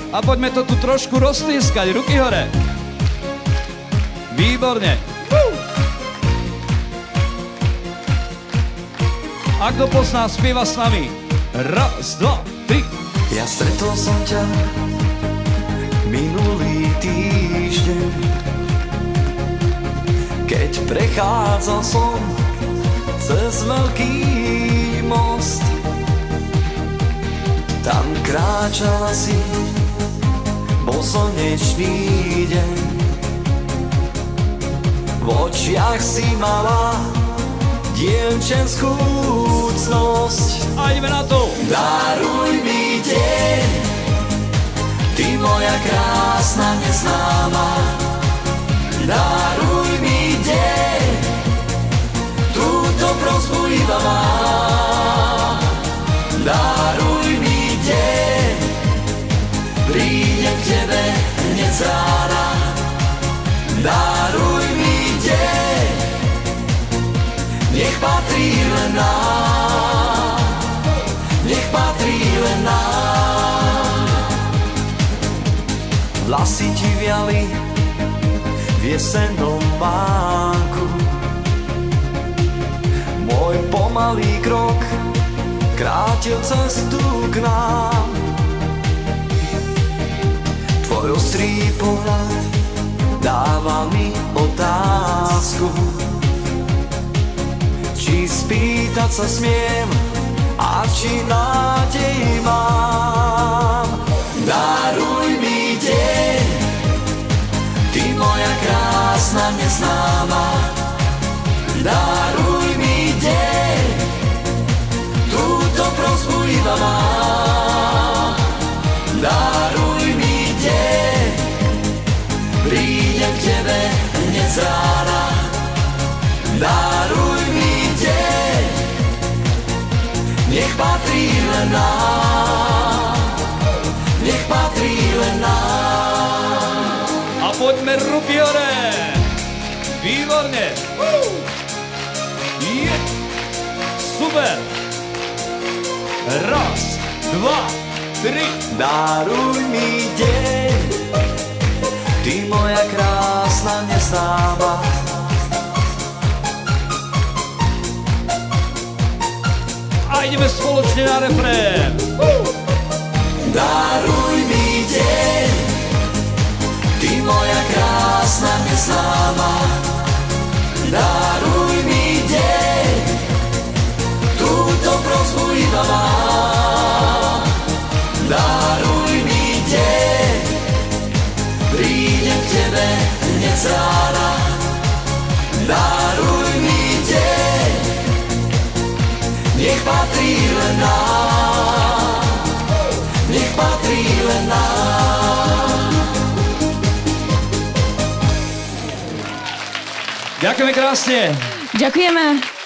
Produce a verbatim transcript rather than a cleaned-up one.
A poďme to tu trošku roztýskať. Ruky hore. Výborne. A kto pozná, spieva s nami. Raz, dva, tri. Ja stretol som ťa minulý týždeň, keď prechádzal som cez veľký most. Tam kráčala si, bol slnečný deň, v očiach si mala dievčenskú cnosť. A ideme na to. Daruj mi deň, ty moja krásna neznáma. Daruj mi deň, túto prosbu iba mám. Daruj mi deň, prídem k tebe hneď z rána. Daruj mi deň, nech patrí len nám, nech patrí len nám. Vlasy ti viali v jesennom mánku, môj pomalý krok krátil cestu k nám. Tvoj ostrý pohľad dával mi otázku, či spýtať sa smiem a či nádej mám. Daruj mi deň, ty moja krásna neznáma. Daruj mi deň, túto prosbu iba mám. Daruj mi deň, prídem k tebe hneď z rána. Daruj mi deň, nech patrí len nám, nech patrí len nám. A poďme ruky hore. Výborne. Je. Super. Raz, dva, tri. Daruj mi deň, ty moja krásna neznáma. A ideme spoločne na refrén. Daruj mi deň, ty moja krásna neznáma. Daruj mi deň, túto prosbu iba mám. Daruj mi deň, prídem k tebe hneď z rána. Daruj mi deň, nech patrí len nám, nech patrí len nám. Ďakujeme krásne. Ďakujeme.